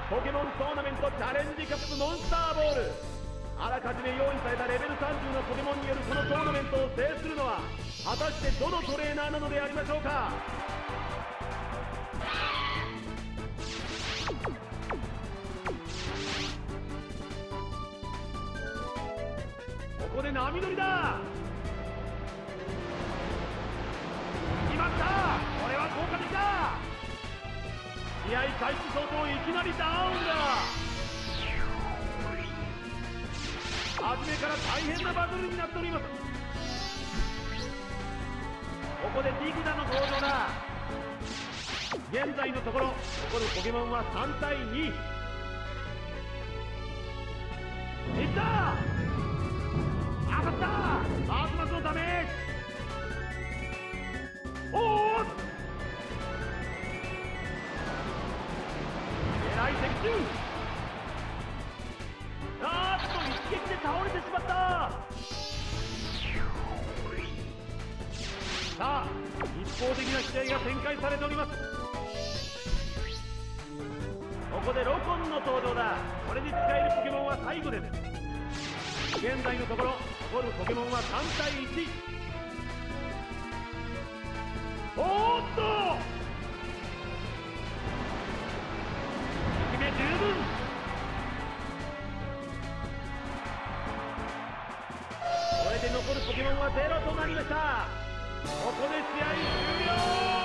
ポケモントーナメントチャレンジカップモンスターボール。あらかじめ用意されたレベル30のポケモンによるこのトーナメントを制するのは果たしてどのトレーナーなのでありましょうか。ここで波乗りだ。決まった。これは効果的だ。試合開始早々いきなりダウンだ。初めから大変なバトルになっております。ここでディグダの登場だ。現在のところ残るポケモンは3対2。いった。当たった。マスマスのダメージ。おお、狙い的中。あーっと一撃で倒れてしまった。さあ一方的な試合が展開されております。ここでロコンの登場だ。これに使えるポケモンは最後です。現在のところ残るポケモンは3対1。おーっと決め十分。これで残るポケモンは0となりました。ここで試合終了。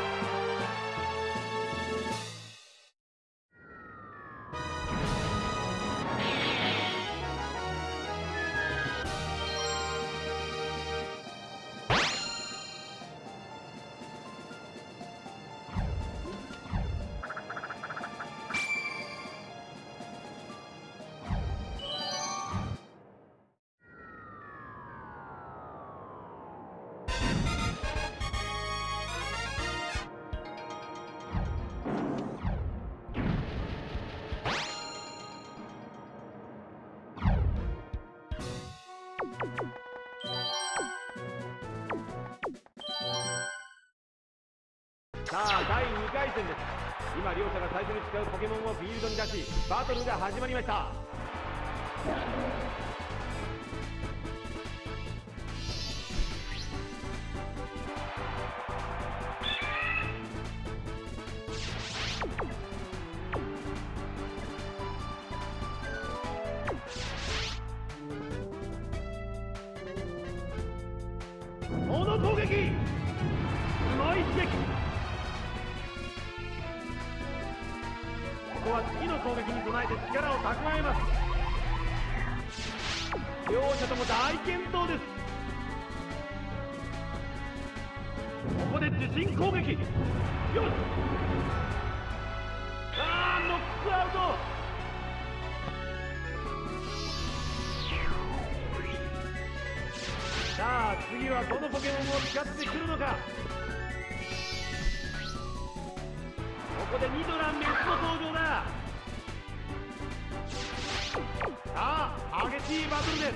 さあ第2回戦です。今両者が最初に使うポケモンをフィールドに出しバトルが始まりました。この攻撃、すごい刺激。ここは次の攻撃に備えて力を蓄えます。両者とも大健闘です。ここで自陣攻撃。よし。あー、ノックアウト。さあ次はどのポケモンを使ってくるのか。ここでニドランメスの登場だ。さあ激しいバトルです。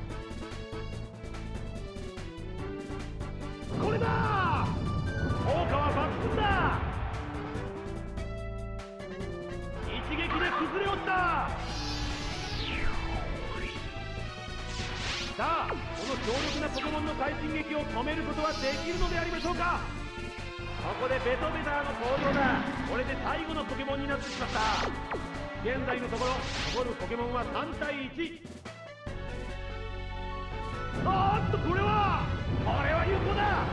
これだ。効果は抜群だ。一撃で崩れ落ちた。さあこの強力なポケモンの快進撃を止めることはできるのでありましょうか。ここでベトベターの登場だ。これで最後のポケモンになってしまった。現在のところ残るポケモンは3対1。あーっとこれは有効だ。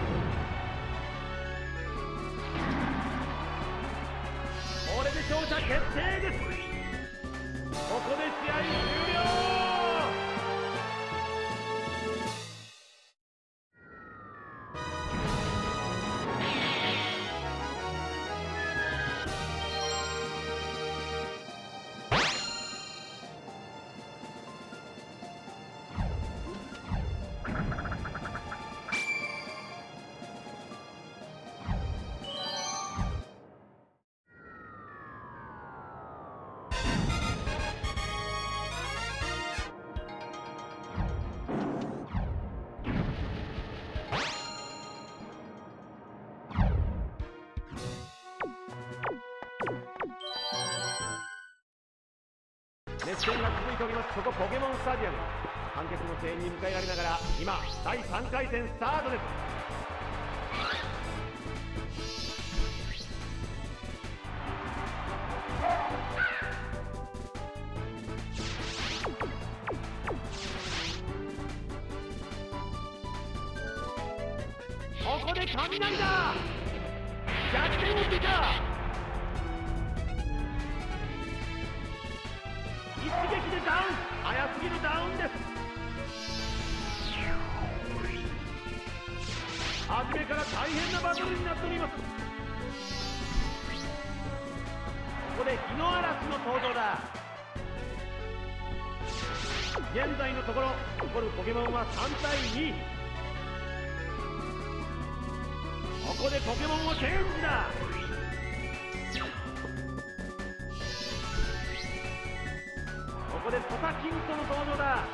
これで勝者決定です。ここで試合終了。 熱戦が続いております。ここポケモンスタジアム、観客の声援に迎えられながら今第3回戦スタートです。ここで雷だ。逆転をついた。一撃でダウン。早すぎるダウンです。初めから大変なバトルになっております。ここで日の嵐の登場だ。現在のところ残るポケモンは3対2。ここでポケモンをチェンジだ。ここでポタキントの登場だ。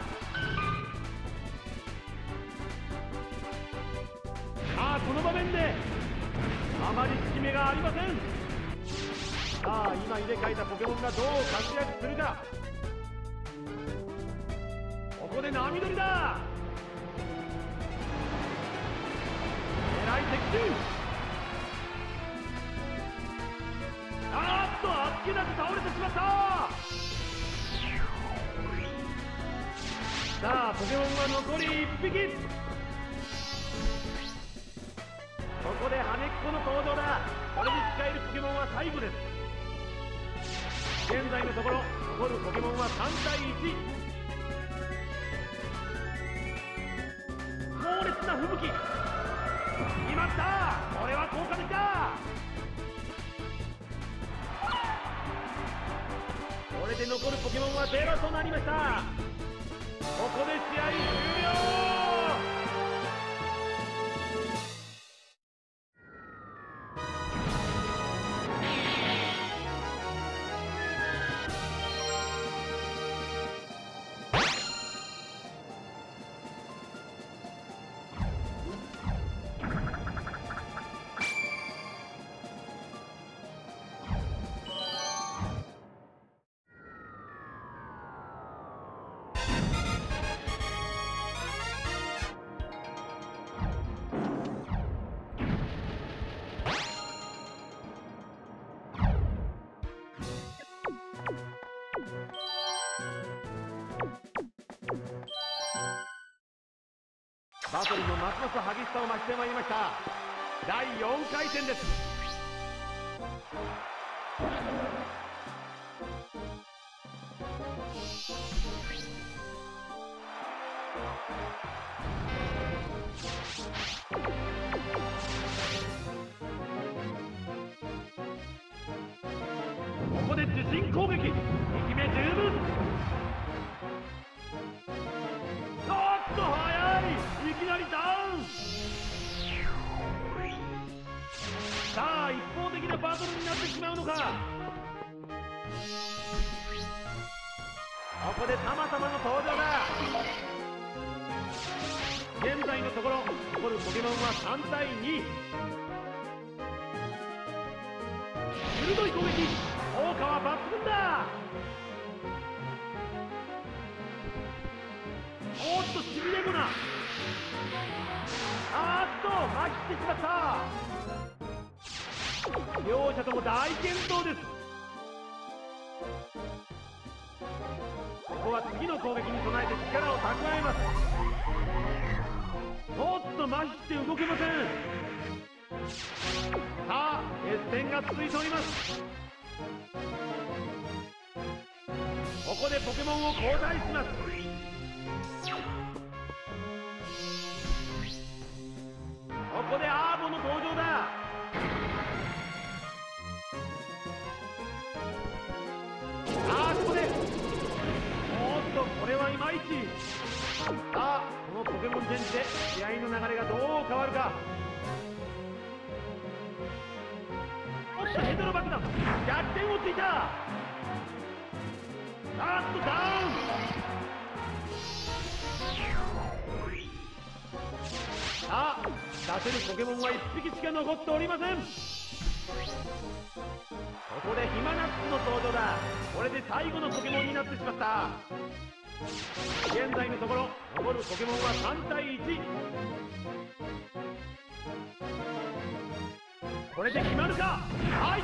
さあこの場面であまり効き目がありません。さあ今入れ替えたポケモンがどう活躍するか。ここで波乗りだ。狙い的中。あっとあっけなく倒れてしまった。さあポケモンは残り1匹。ここで羽根っこの登場だ。これに使えるポケモンは最後です。現在のところ残るポケモンは3対1。猛烈な吹雪。決まった。これは効果的だ。これで残るポケモンはゼロとなりました。ここで試合終了。バトルもますます激しさを増してまいりました。第4回戦です。ここで受信攻撃。2機目十分。おっと速い。いきなりダウン。さあ一方的なバトルになってしまうのか。ここでタマタマの登場だ。現在のところ残るポケモンは3対2。鋭い攻撃。効果は抜群だ。おっとしびれ粉。あっと走ってしまった。両者とも大健闘です。ここは次の攻撃に備えて力を蓄えます。おっとまして動けません。さあ決戦が続いております。ここでポケモンを交代します。ここでアーボの登場だ。さあここでおっとこれはいまいち。さあこのポケモンチェンジで試合の流れがどう変わるか。おっとヘドロ爆弾。逆転をついた。あっとダウン。さあ出せるポケモンは1匹しか残っておりません。ここでヒマナッツの登場だ。 これで最後のポケモンになってしまった。現在のところ残るポケモンは3対1。これで決まるか。入った。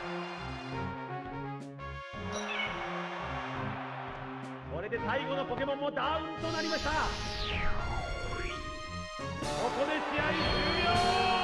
これで最後のポケモンもダウンとなりました。ここで試合終了。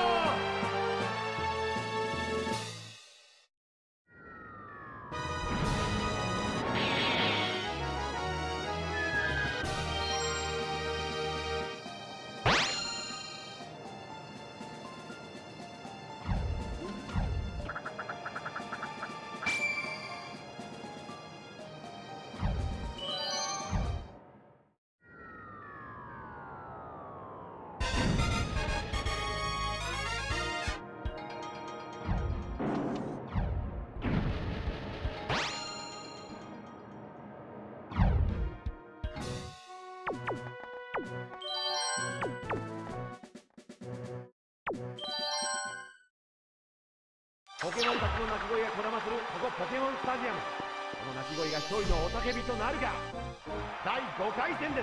ポケモンたちの鳴き声がこだまするここポケモンスタジアム。この鳴き声が勝利の雄たけびとなるか。第5回戦です。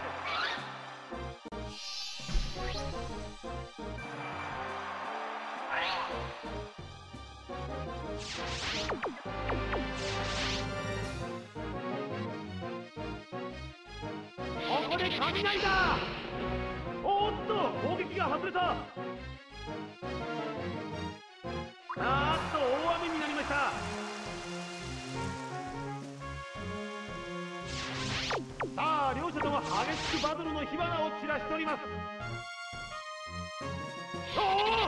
ここで雷だ。おっと攻撃が外れた。大雨になりました。さあ両者とも激しくバトルの火花を散らしております。おお、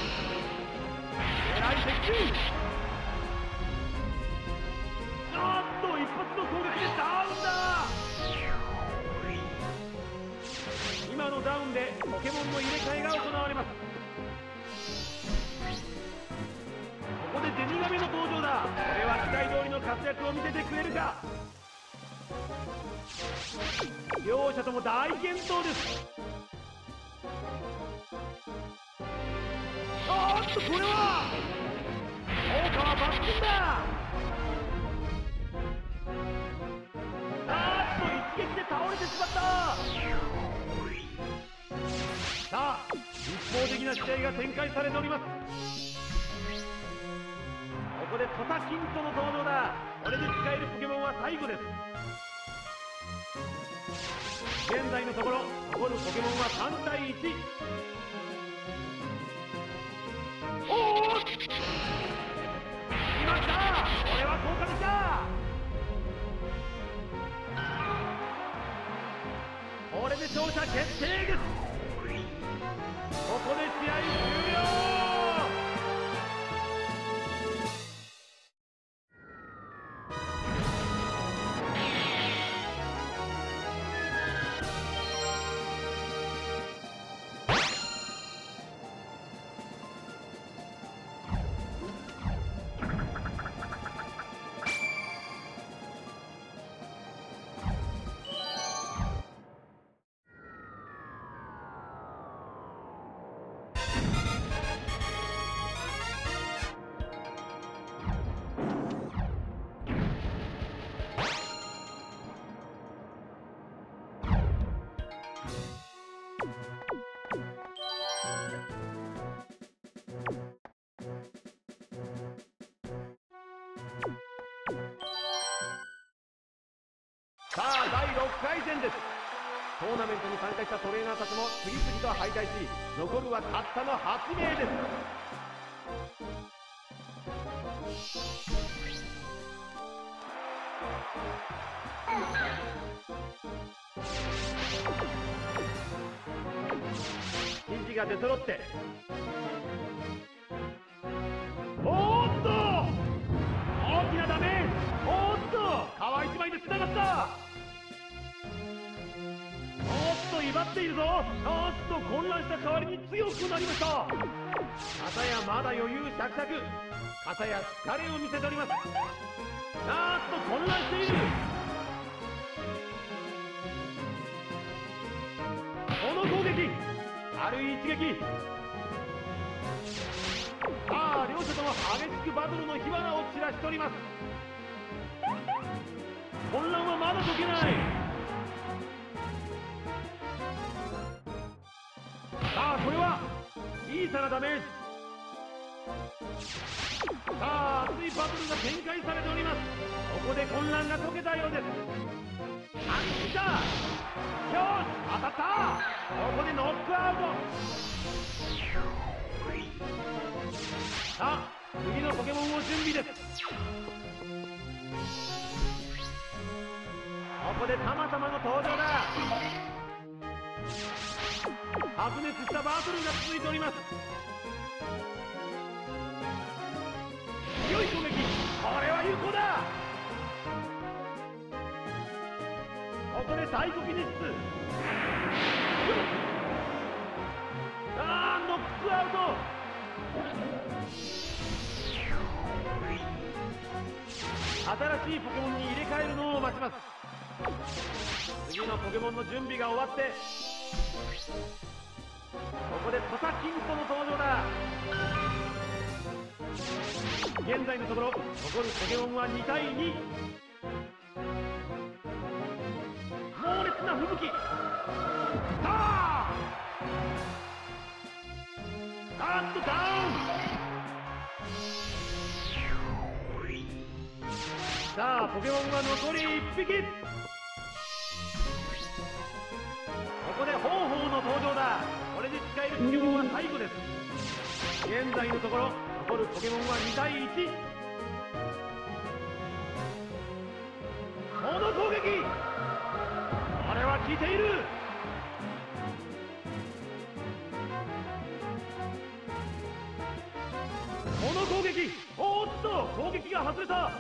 狙い接近。一発の攻撃でダウンだ。今のダウンでポケモンの入れ替えが行われます。ここでゼニガメの登場だ。これは期待通りの活躍を見せてくれるか。両者とも大健闘です。これは効果は抜群だ。一撃で倒れてしまった。さあ一方的な試合が展開されております。ここでトサキントの登場だ。これで使えるポケモンは最後です。現在のところ残るポケモンは3対1。おお、決まった。これは効果的だ。これで勝者決定です。ここで試合終了。さあ第6回戦です。トーナメントに参加したトレーナーたちも次々と敗退し、残るはたったの8名です。記事が出揃って、おっと大きなダメージ。おっと川一枚でつながった。威張っているぞ。混乱した代わりに強くなりました。片やまだ余裕しゃくしゃく、片や疲れを見せております。混乱している。この攻撃、軽い一撃。さあ両者とも激しくバトルの火花を散らしております。 混乱はまだ解けない。さあこれは小さなダメージ。さあ熱いバトルが展開されております。ここで混乱が解けたようです。安心した。よし当たった。ここでノックアウト。さあ次のポケモンを準備です。ここでたまたまの登場だ。白熱したバトルが続いております。強い攻撃、これは有効だ。ここでサイコキネシス。あーノックアウト。新しいポケモンに入れ替えるのを待ちます。次のポケモンの準備が終わって、ここで土佐キンポの登場だ。現在のところ残るポケモンは2対2。猛烈な吹雪。ダウンダウン。さあポケモンは残り1匹。ここでホウホウの登場だ。これで使えるポケモンは最後です。現在のところ残るポケモンは2対1。この攻撃、これは効いている。この攻撃、おっと攻撃が外れた。さ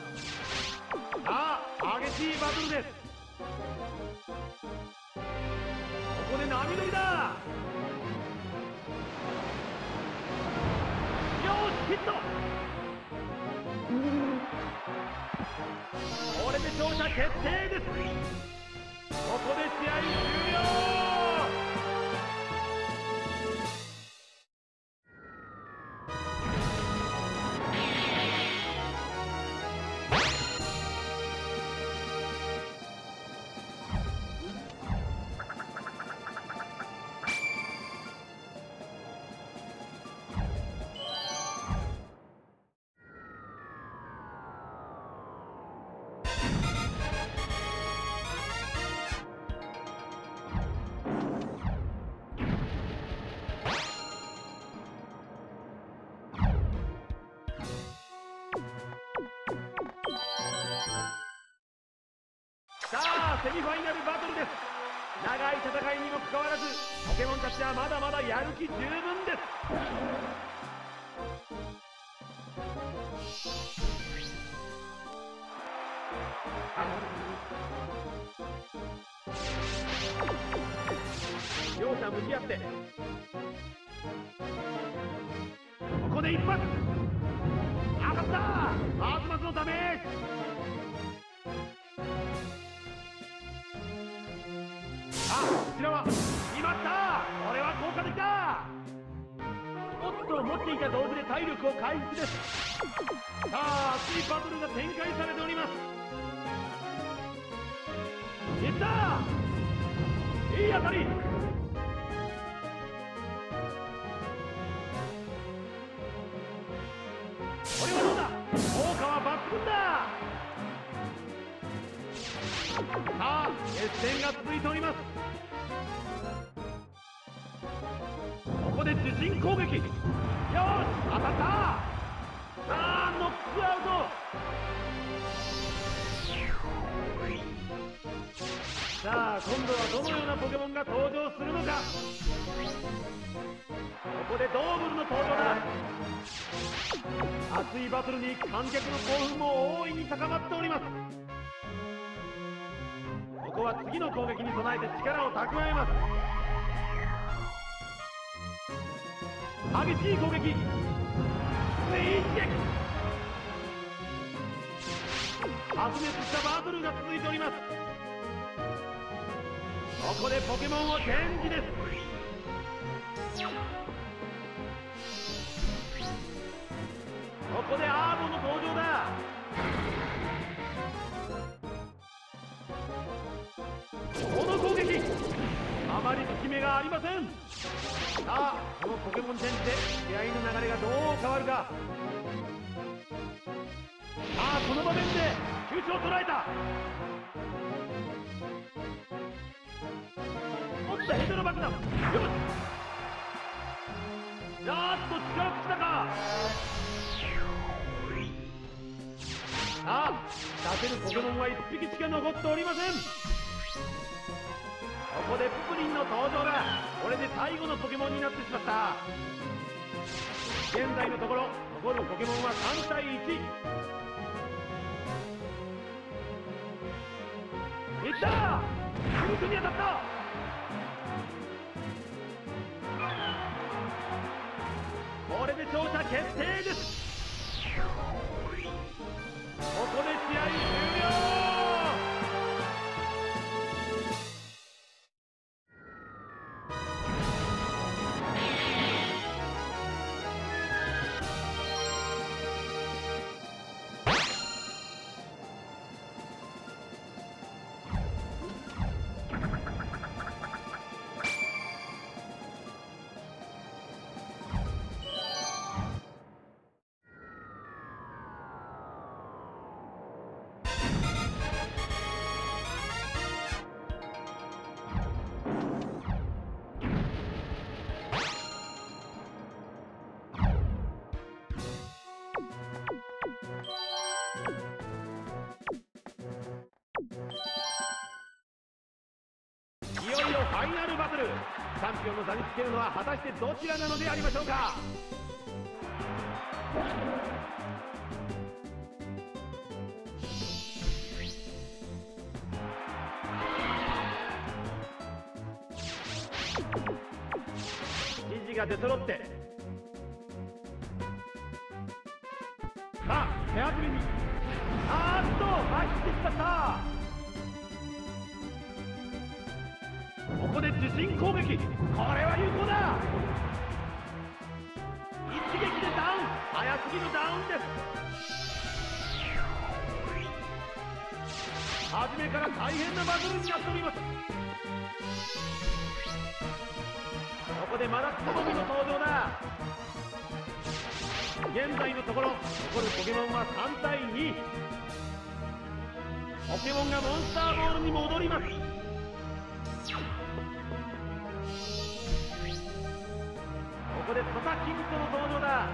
あ激しいバトルです。ここで波乗りだ。よしヒット。これで勝者決定です。ここで試合終了。さあセミファイナルバトルです。長い戦いにもかかわらずポケモンたちはまだまだやる気十分です。両者向き合って、ここで一発。当たった。まずまずのダメージ。こちらは決まった。これは効果的だ。おっと持っていた道具で体力を回復です。さあ熱いバトルが展開されております。いった。いい当たり。これはどうだ。効果は抜群だ。さあ熱戦が続いております。ここで自陣攻撃。よし当たった。さあノックアウト。さあ今度はどのようなポケモンが登場するのか。ここでドーブルの登場だ。熱いバトルに観客の興奮も大いに高まっております。ここは次の攻撃に備えて力を蓄えます。激しい攻撃。一撃。白熱したバトルが続いております。ここでポケモンをチェンジです。ここでアーボの登場だ。 攻撃、あまり効き目がありません。さあこのポケモンチェンジで試合の流れがどう変わるか。さあこの場面で急所を捉えた。おっとヘドロ爆弾、よし。力尽きたか。さあ出せるポケモンは1匹しか残っておりません。ここでププリンの登場だ。これで最後のポケモンになってしまった。現在のところ残るポケモンは3対1。いったー、シンクに当たった。これで勝者決定です。ここで試合終了。いよいよファイナルバトル。チャンピオンの座につけるのは果たしてどちらなのでありましょうか。指示が出揃って、さあ手集めに、走ってしまった。ここで自陣攻撃、これは有効だ。一撃でダウン、早すぎるダウンです。初めから大変なバトルになっております。ここでマラッコボミの登場だ。現在のところ残るポケモンは3対2。ポケモンがモンスターボールに戻ります。ここでトタキングとの登場だ。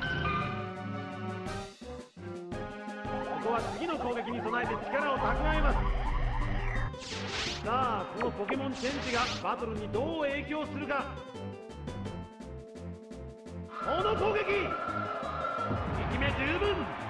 ここは次の攻撃に備えて力を蓄えます。さあこのポケモンチェンジがバトルにどう影響するか。この攻撃、効き目十分。